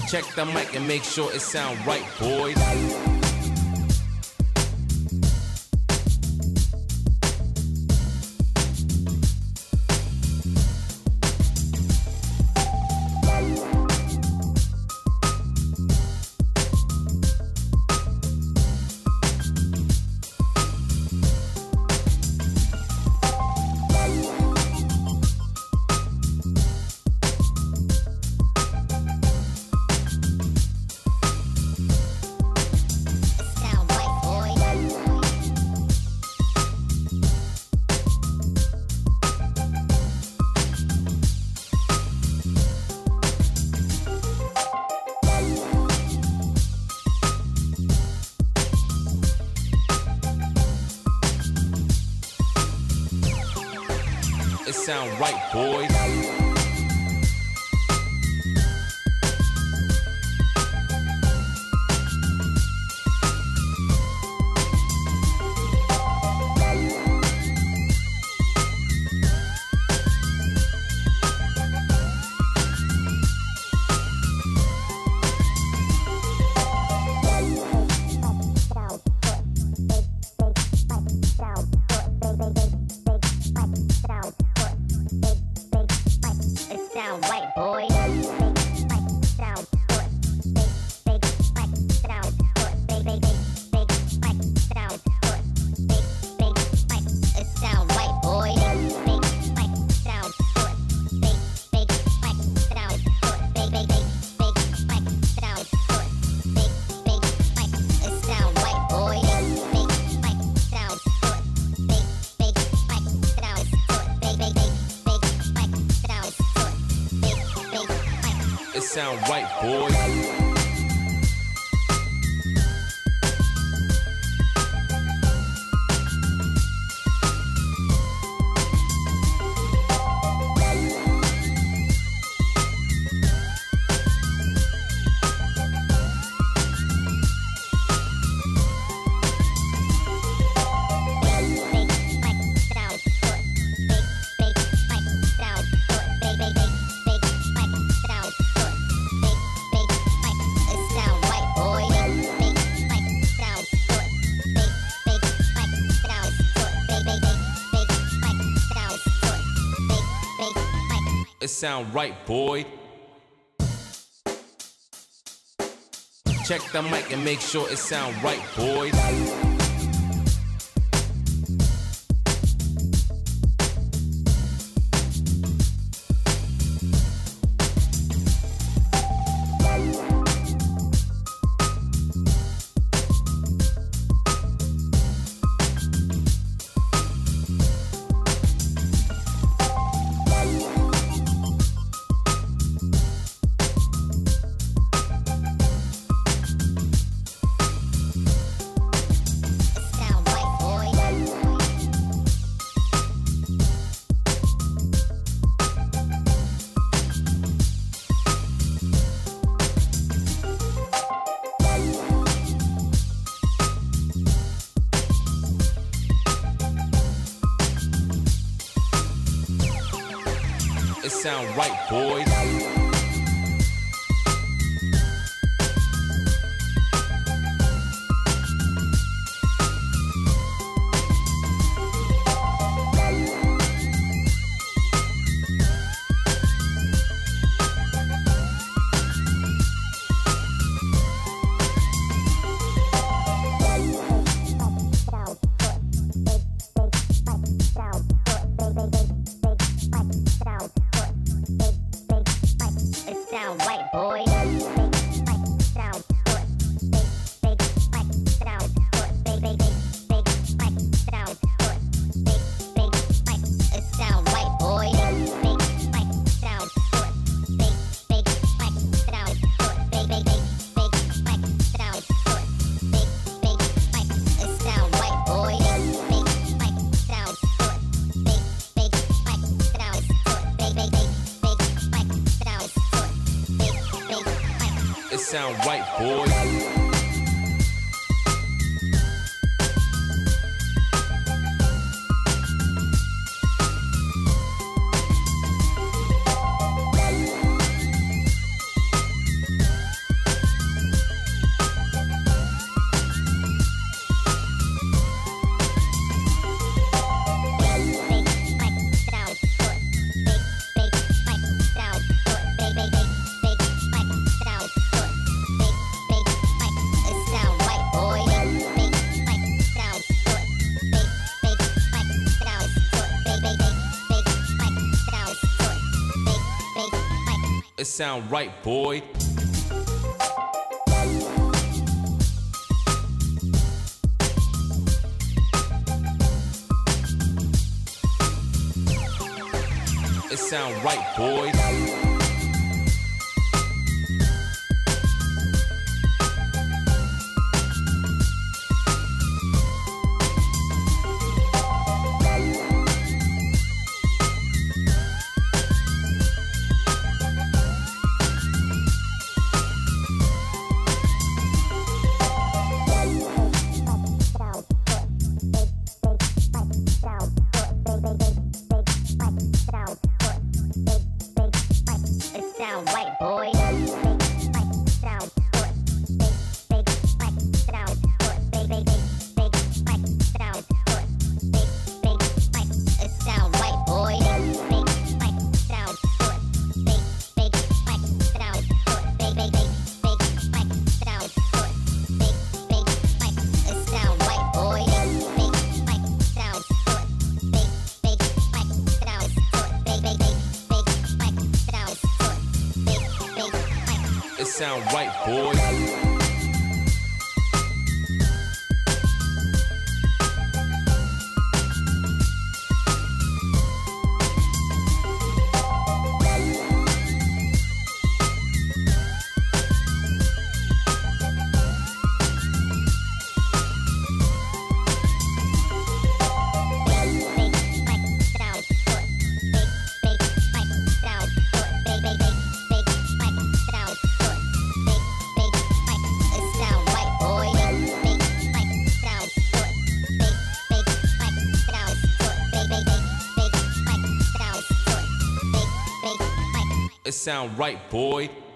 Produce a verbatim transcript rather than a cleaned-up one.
Check the mic and make sure it sound right, boys. It sound right, boys. Sound right, boy. Sound It sound right, boys. It sound right, boy. Check the mic and make sure it sound right, boys. It sound right, boys. Sound right, boy. Sound It sound right, boy. It sound right, boys. It sound right, boy. It sound right, boy. Sound white, boy. Sound it sound white, boy. Sound it sound white, boy. It sound right, boy. It sound right, boy.